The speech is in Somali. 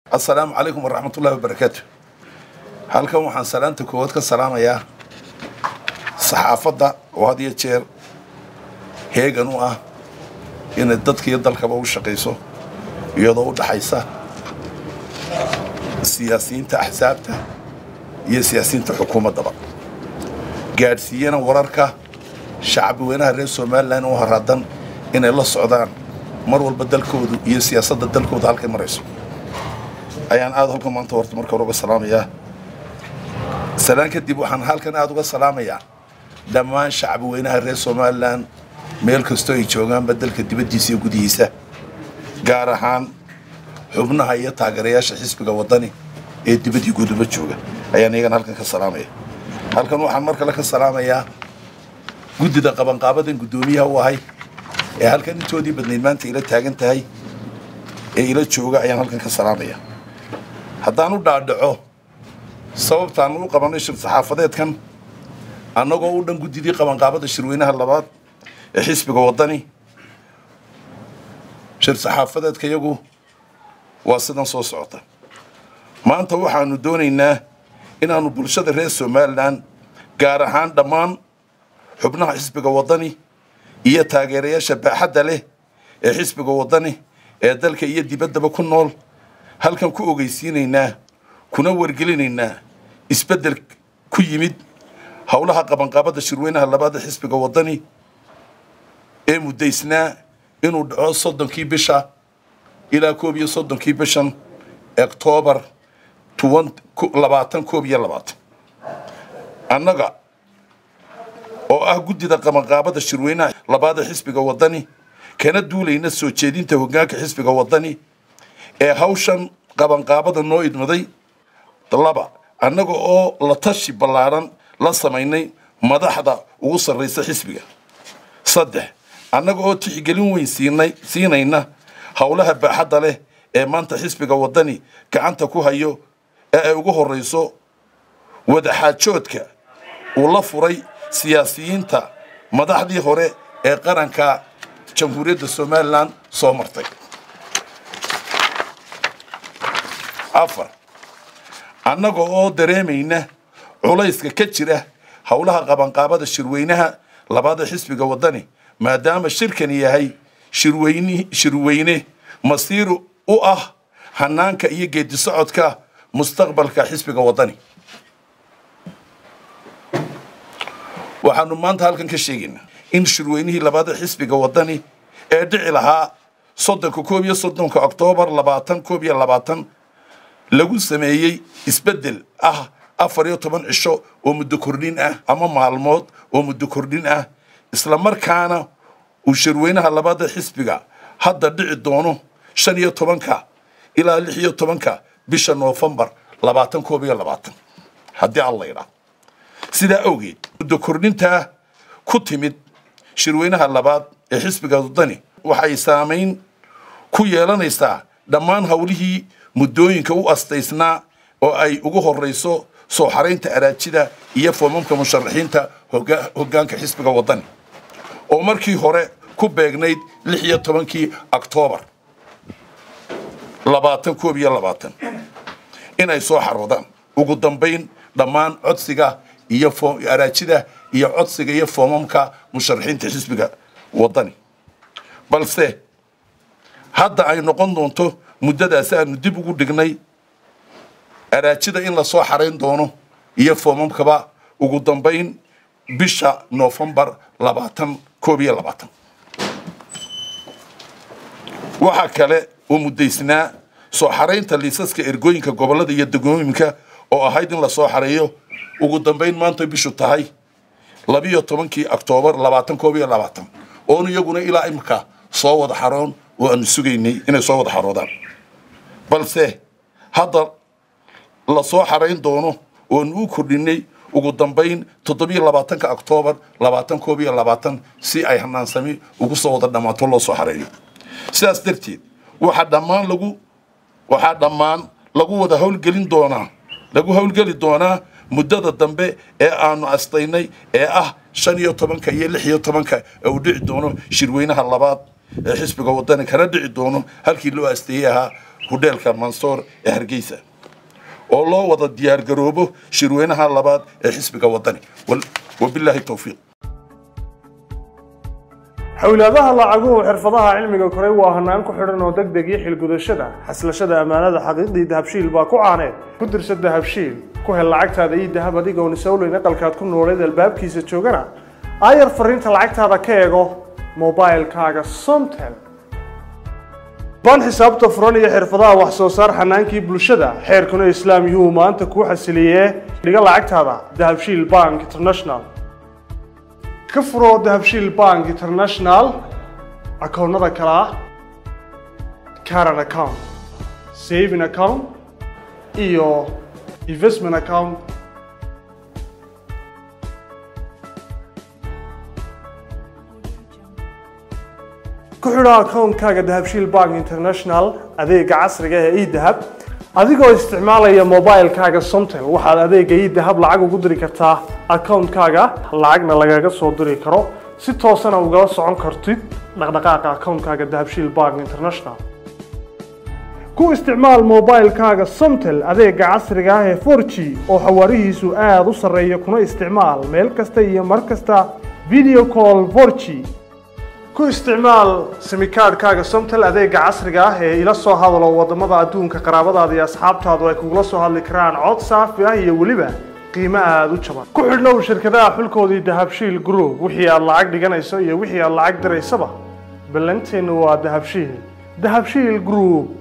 السلام عليكم ورحمة الله وبركاته. halkan waxaan salaanta kood ka salaamayaa saxaafadda oo had iyo jeer heegan u ah in dadka iyo dalkaba u shaqeyso iyadoo u dhaxaysa siyaasiyiinta axsaabta iyo siyaasiyiinta xukuumadda gaarsiiyana wararka shacab weynaha reer Soomaaliland oo haradan inay la socdaan mar walba dalkoodu iyo siyaasadda dalkooda halkay marayso ayaan aad halkan maanta horta marka hore uga salaamayaa سلام كدي بوحن هالكن أدوغا سلامة يا دمان شعب وينها الرئيس سومالان ميل كستوي جوغان بدل كدي بديسي وقديسة قارهان حبنا هيا تاقرياش حسبك وطني دي بدي قدو بجوغا أيان يغان هالكن كسلامة يا هالكن وحن مركا لك السلامة يا قد دا قبان قابدن قدوميها وهاي هالكن انتو دي بدنين مانت إلا تاقن تاي إلا جوغا أيان هالكن كسلامة يا هدانو دادعو sababtaan uu qabanay shir saxaafadeedkan annagoo u dhan gudidii qaban qaabada shirweynaha labaad ee xisbiga wadani shir saxaafadeedka iyagu waa sidan soo socota maanta waxaanu doonaynaa inaanu bulshada reer Soomaaliland gaar ahaan dhammaan xubnaha xisbiga wadani iyo taageerayaasha baaxadda leh ee xisbiga wadani ee dalka iyo dibaddaba ku nool halkan ku ogeysiinaynaa kuna wargelinaynaa isbedel ku yimid hawlaha qabanqaabada shirweynaha labaad ee xisbiga wadani ee mudaysnaa inuu dhaco 30kii bisha ilaa 31kii bishan October 2022 annaga oo ah gudida qabanqaabada shirweynaha labaad ee xisbiga wadani kana duulayna soo jeedinta hoggaanka xisbiga wadani ee hawshan qabanqaabada noo idmaday طلبة أنك أو لطشي بلارن لا سميني مدحضة وصريسة حسبية صدق أنك أو تحقلون وين سينينا حولها بحد له مانت حسبية وطني كأنت كوهيو أوجه الرئيسو ودحات شوتك والله فري سياسيين تا مدحضي هوري قرن كا جمهورية الصوماليلاند صومرتك أفر annaga oo dareemayna culayska ka jira hawlaha qabanqaabada shirweynaha labaad xisbiga wadani maadaama shirkan yahay shirweyne masiir u ah hanaanka iyo geedi socodka mustaqbalka xisbiga wadani waxaanu maanta halkan ka sheegaynaa in shirweynihii labaad xisbiga wadani ee dhici lahaa 31 October 2022 lagu sameeyay isbedel 14 cisho oo muddo kordhin ah ama maalmood oo muddo kordhin ah isla markaana uu shirweynaha labaad xisbiga hadda dhici doono 15 ilaa 16 bisha November 2022 haddii Allah yiraahdo sida awgeed muddo kordhinta ku timid shirweynaha labaad ee xisbiga wadani waxay saameyn ku yeelanaysaa dhammaan hawlihii muddooyinka u astaysnaa oo ay ugu horeyso soo xareynta araajida iyo foomamka musharaxiinta hoggaanka xisbiga wadani oo markii hore ku beegnayd 16kii October 2022 inay soo xaroodaan ugu dambeyn dhammaan codsiga iyo araajida iyo codsiga iyo foomamka musharaxiinta xisbiga wadani balse hadda ay noqon doonto muddadaas aanu dib ugu dhignay araajida in la soo xareyn doono iyo foomamkaba ugu dambeyn bisha November 2022 waxa kale oo mudaysnaa soo xareynta liisaska ergooyinka gobolada iyo degmooyinka oo ahayd in la soo xareeyo ugu dambeyn maanta bishu tahay 12kii October 2022 oo iyaguna ilaa imka soo wada xaroon oo aan sugaynay inay soo wada xaroodaan balse hadda la soo xareyn doono oo uu kordhinay ugu dambeyn 27 October 2022 si ay hanaansami ugu soo wada dhamaato loo soo xareeyo sidaas darteed waxa dhammaan lagu wada hawlgelin doonaa muddada dambe ee aanu astaynay ee ah 15 iyo 16 oo dhici doono shirweynaha labaad حسب قوتنا كردع دونه هالكي لو استيها hudheelka Mansoor ee Hargeysa oo loo wada diyaar garoobo shirweynaha labaad ee xisbiga wadani wabillahi tawfiiq xawlaadaha lacaguhu xirfadaha cilmiga koray waa hanaan ku xidhan oo degdeg iyo xilgudashada xaslashada amaanada xaqiiqdii dahabshiil baa ku caaneed ku dirsa dahabshiil ku hel lacagtaada iyo dahab adigoon isowleyn aqalkaad ku nooleed albaabkiisa joogana ayar fariinta lacagtaada ka eego mobilkaaga Somtel baan xisaabta furan iyo xirfadaha wax soo saar xanaankii bulshada xeerkuna islaam yuhu maanta ku xasiliyee dhiga lacagtaada dahabshiil bank international ka furo dahabshiil bank international akoonnada kala current account saving account iyo investment account ku xidho akoonkaaga dahabshiil bank international adeega casriga ah ee e-dahab adigoo isticmaalaya mobilkaaga Somtel waxaad adeega e-dahab lacag ugu diri kartaa akoonkaaga lacagna lagaga soo diri karo si toos ah uga socon kartid dhaqdhaqaaqa akoonkaaga dahabshiil bank international ku isticmaal mobilkaaga Somtel adeega casriga ah ee 4G oo xawaarihiisu aad u sarreeya kuna isticmaal meel kasta iyo mar kasta video call 4G ku isticmaal simikaadkaaga Somtel adeega casriga ah ee ila soo hadalo wadamada adduunka qaraabadaada iyo asxaabtaadu ay kugula soo hadli karaan cod saafi ah iyo waliba qiimo aad u jaban ku xidhnow shirkadaha xulkoodii dahabshiil group wixii aad lacag dhiganayso iyo wixii aad lacag diraysaba ballanteenu waa dahabshiil group